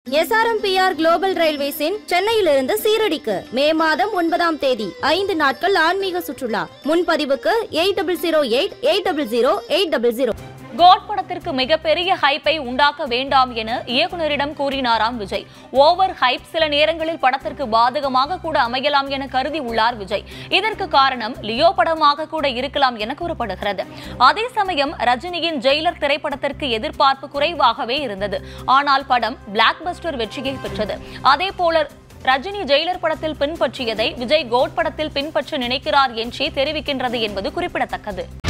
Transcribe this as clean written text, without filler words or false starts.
SRMPR Global Railways in சென்னையிலிருந்து சீரடிக்கு மே மாதம் 9ஆம் தேதி 5 நாட்கள் ஆன்மீக சுற்றுலா. முன்பதிவுக்கு 8008000800. கோட் படத்திற்கு மிகப்பெரிய ஹைப்பை உண்டாக்க வேண்டாம் என இயக்குநரிடம் கூறினாராம் விஜய். ஓவர் ஹைப் சில நேரங்களில் படத்திற்கு பாதகமாக கூட அமையலாம் என கருதி உள்ளார் விஜய். இதற்கு காரணம் லியோ படமாக கூட இருக்கலாம் என கூறப்படுகிறது. அதே சமயம் ரஜினியின் ஜெயிலர் திரைப்படத்திற்கு எதிர்பார்ப்பு குறைவாகவே இருந்தது. ஆனால் படம் பிளாக் பஸ்டர் வெற்றியை பெற்றது. அதேபோல ரஜினி ஜெயிலர் படத்தில் பின்பற்றியதை விஜய் கோட் படத்தில் பின்பற்ற நினைக்கிறார் என்றே தெரிவிக்கின்றது என்பது குறிப்பிடத்தக்கது.